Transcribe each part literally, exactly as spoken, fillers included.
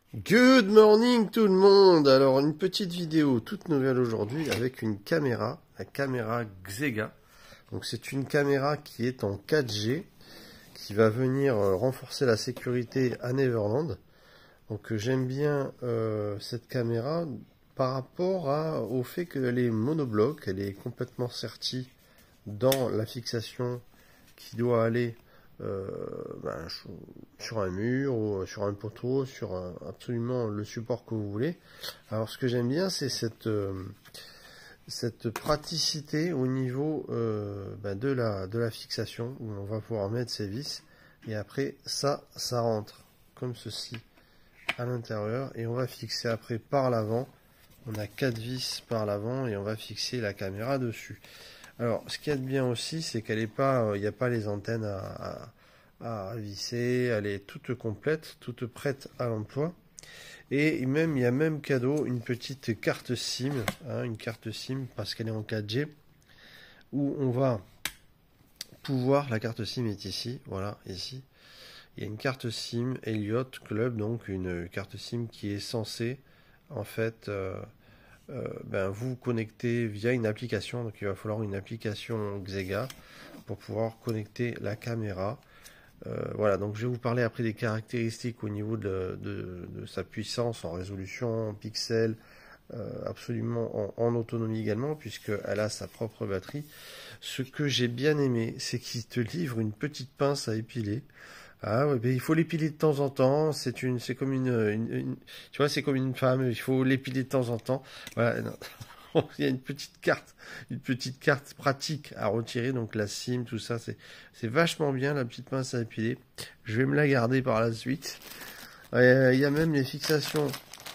Good morning tout le monde. Alors une petite vidéo toute nouvelle aujourd'hui avec une caméra, la caméra Xega. Donc c'est une caméra qui est en quatre G, qui va venir renforcer la sécurité à Neverland. Donc j'aime bien euh, cette caméra par rapport à, au fait qu'elle est monobloc, elle est complètement sertie dans la fixation qui doit aller Euh, ben, sur un mur ou sur un poteau, sur un, absolument le support que vous voulez. Alors ce que j'aime bien, c'est cette euh, cette praticité au niveau euh, ben, de la de la fixation, où on va pouvoir mettre ses vis et après ça ça rentre comme ceci à l'intérieur et on va fixer après par l'avant. On a quatre vis par l'avant et on va fixer la caméra dessus. Alors, ce qu'il y a de bien aussi, c'est qu'elle est pas, il n'y a pas les antennes à, à, à visser, elle est toute complète, toute prête à l'emploi. Et même, il y a même cadeau une petite carte SIM, hein, une carte SIM parce qu'elle est en quatre G, où on va pouvoir, la carte SIM est ici, voilà, ici. Il y a une carte SIM Elliott Club, donc une carte SIM qui est censée, en fait, euh, Euh, ben, vous connecter via une application. Donc il va falloir une application Xega pour pouvoir connecter la caméra. Euh, voilà, donc je vais vous parler après des caractéristiques au niveau de, de, de sa puissance en résolution, en pixels, euh, absolument en, en autonomie également, puisqu'elle a sa propre batterie. Ce que j'ai bien aimé, c'est qu'il te livre une petite pince à épiler. Ah ouais, ben il faut l'épiler de temps en temps. C'est une, c'est comme une, une, une- tu vois, c'est comme une femme. Il faut l'épiler de temps en temps. Voilà. Non. Il y a une petite carte, une petite carte pratique à retirer. Donc la SIM, tout ça, c'est, c'est vachement bien la petite pince à épiler. Je vais me la garder par la suite. Euh, il y a même les fixations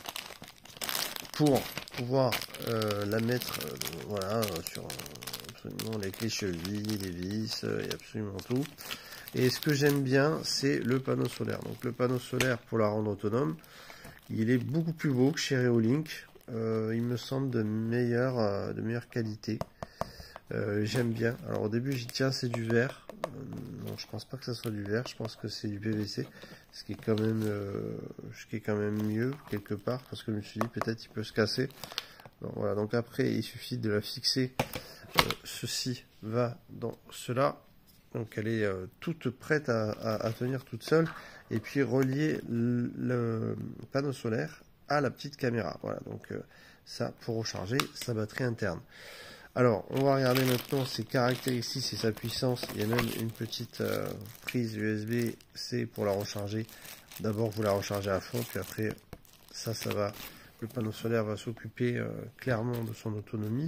pour pouvoir euh, la mettre, euh, voilà, sur euh, absolument les clés chevilles, les vis, euh, il y a absolument tout. Et ce que j'aime bien, c'est le panneau solaire. Donc le panneau solaire, pour la rendre autonome, il est beaucoup plus beau que chez Reolink. Euh, il me semble de meilleure, euh, de meilleure qualité. Euh, j'aime bien. Alors au début, j'ai dit tiens, c'est du verre. Euh, non, je pense pas que ça soit du verre. Je pense que c'est du P V C, ce qui est quand même, euh, ce qui est quand même mieux quelque part, parce que je me suis dit peut-être il peut se casser. Donc, voilà. Donc après, il suffit de la fixer. Euh, ceci va dans cela. Donc elle est euh, toute prête à, à, à tenir toute seule. Et puis relier le, le panneau solaire à la petite caméra. Voilà, donc euh, ça pour recharger sa batterie interne. Alors, on va regarder maintenant ses caractéristiques et sa puissance. Il y a même une petite euh, prise U S B C pour la recharger. D'abord, vous la rechargez à fond, puis après, ça, ça va. Le panneau solaire va s'occuper euh, clairement de son autonomie.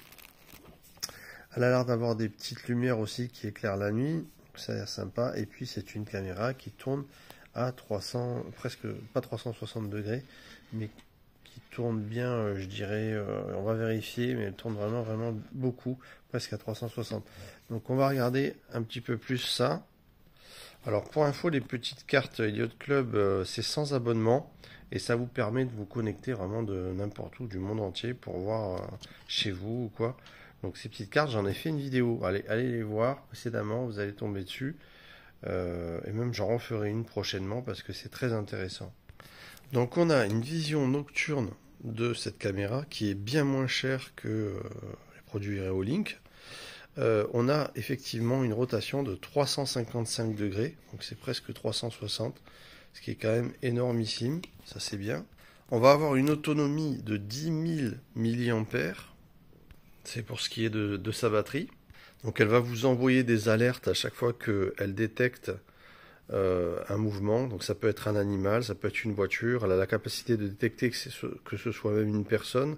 Elle a l'air d'avoir des petites lumières aussi qui éclairent la nuit, ça a l'air sympa. Et puis c'est une caméra qui tourne à trois cents, presque pas trois cent soixante degrés, mais qui tourne bien, je dirais, euh, on va vérifier, mais elle tourne vraiment, vraiment beaucoup, presque à trois cent soixante. Donc on va regarder un petit peu plus ça. Alors pour info, les petites cartes Elliott Club, euh, c'est sans abonnement. Et ça vous permet de vous connecter vraiment de n'importe où du monde entier pour voir euh, chez vous ou quoi. Donc ces petites cartes, j'en ai fait une vidéo. Allez, allez les voir précédemment, vous allez tomber dessus. Euh, et même j'en referai une prochainement parce que c'est très intéressant. Donc on a une vision nocturne de cette caméra qui est bien moins chère que euh, les produits Reolink. Euh, on a effectivement une rotation de trois cent cinquante-cinq degrés, donc c'est presque trois cent soixante, ce qui est quand même énormissime, ça c'est bien. On va avoir une autonomie de dix mille milliampères, c'est pour ce qui est de, de sa batterie. Donc elle va vous envoyer des alertes à chaque fois qu'elle détecte euh, un mouvement. Donc ça peut être un animal, ça peut être une voiture. Elle a la capacité de détecter que, ce, que ce soit même une personne.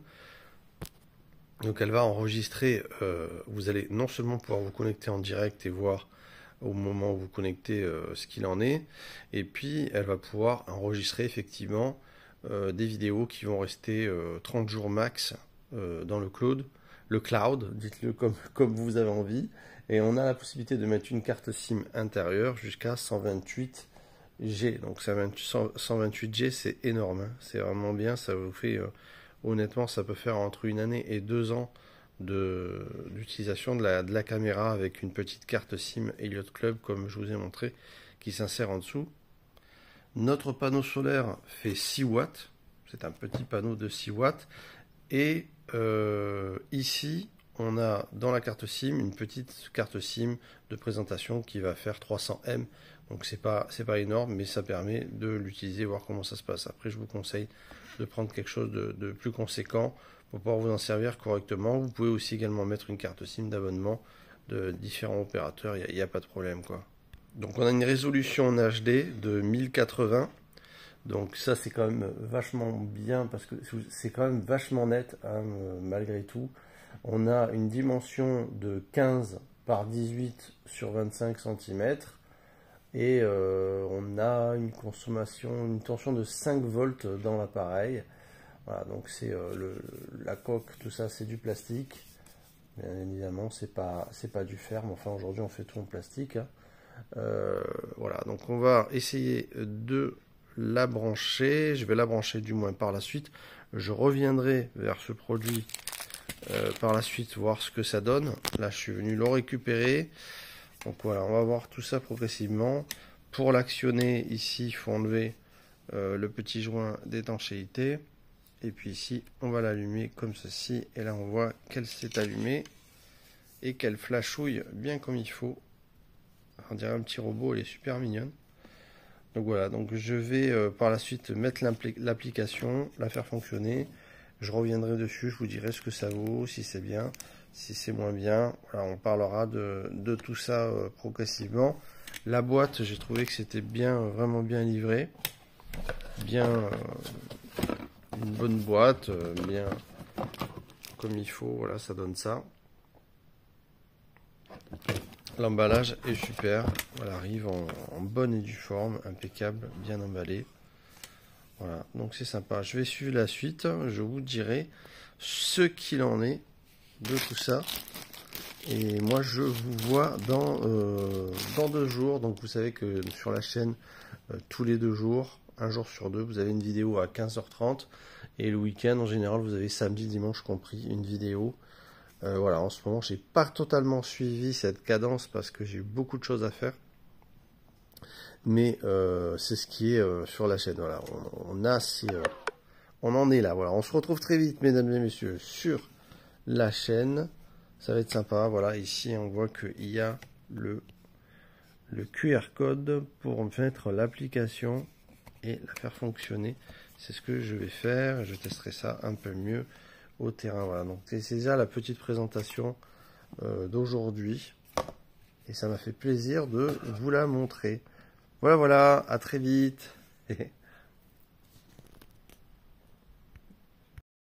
Donc elle va enregistrer, euh, vous allez non seulement pouvoir vous connecter en direct et voir au moment où vous connectez euh, ce qu'il en est, et puis elle va pouvoir enregistrer effectivement euh, des vidéos qui vont rester euh, trente jours max euh, dans le cloud, le cloud, dites-le comme, comme vous avez envie, et on a la possibilité de mettre une carte SIM intérieure jusqu'à cent vingt-huit G. Donc cent vingt-huit G, c'est énorme, hein. C'est vraiment bien, ça vous fait... Euh, honnêtement, ça peut faire entre une année et deux ans d'utilisation de, de, la, de la caméra avec une petite carte SIM Elliott Club, comme je vous ai montré, qui s'insère en dessous. Notre panneau solaire fait six watts. C'est un petit panneau de six watts. Et euh, ici, on a dans la carte SIM une petite carte SIM de présentation qui va faire trois cents mégaoctets. Donc c'est pas c'est pas énorme, mais ça permet de l'utiliser, voir comment ça se passe. Après, je vous conseille de prendre quelque chose de, de plus conséquent pour pouvoir vous en servir correctement. Vous pouvez aussi également mettre une carte SIM d'abonnement de différents opérateurs, il n'y a, a pas de problème, quoi. Donc on a une résolution en H D de mille quatre-vingts. Donc ça c'est quand même vachement bien parce que c'est quand même vachement net, hein, malgré tout. On a une dimension de quinze par dix-huit sur vingt-cinq centimètres et euh, on a une consommation, une tension de cinq volts dans l'appareil. Voilà, donc c'est euh, le, la coque, tout ça c'est du plastique. Bien évidemment c'est pas c'est pas du fer, mais enfin aujourd'hui on fait tout en plastique. Hein. Euh, voilà, donc on va essayer de la brancher. Je vais la brancher du moins par la suite. Je reviendrai vers ce produit euh, par la suite, voir ce que ça donne. Là, je suis venu le récupérer. Donc voilà, on va voir tout ça progressivement. Pour l'actionner, ici, il faut enlever euh, le petit joint d'étanchéité. Et puis ici, on va l'allumer comme ceci. Et là, on voit qu'elle s'est allumée et qu'elle flashouille bien comme il faut. On dirait un petit robot, elle est super mignonne. Donc voilà, donc je vais euh, par la suite mettre l'application, la faire fonctionner. Je reviendrai dessus, je vous dirai ce que ça vaut, si c'est bien, si c'est moins bien. Voilà, on parlera de, de tout ça euh, progressivement. La boîte, j'ai trouvé que c'était bien, vraiment bien livré. Bien, euh, une bonne boîte, euh, bien comme il faut, voilà, ça donne ça. L'emballage est super, voilà, arrive en, en bonne et due forme, impeccable, bien emballé. Voilà, donc c'est sympa. Je vais suivre la suite, je vous dirai ce qu'il en est de tout ça. Et moi je vous vois dans, euh, dans deux jours. Donc vous savez que sur la chaîne, euh, tous les deux jours, un jour sur deux, vous avez une vidéo à quinze heures trente. Et le week-end, en général, vous avez samedi, dimanche compris, une vidéo. Euh, voilà, en ce moment, j'ai pas totalement suivi cette cadence parce que j'ai eu beaucoup de choses à faire. Mais euh, c'est ce qui est euh, sur la chaîne. Voilà, on, on a, c'est, euh, on en est là. Voilà, on se retrouve très vite, mesdames et messieurs, sur la chaîne. Ça va être sympa. Voilà, ici, on voit qu'il y a le, le Q R code pour mettre l'application et la faire fonctionner. C'est ce que je vais faire. Je testerai ça un peu mieux au terrain. Voilà, donc c'est déjà la petite présentation euh, d'aujourd'hui et ça m'a fait plaisir de vous la montrer. Voilà, voilà, à très vite.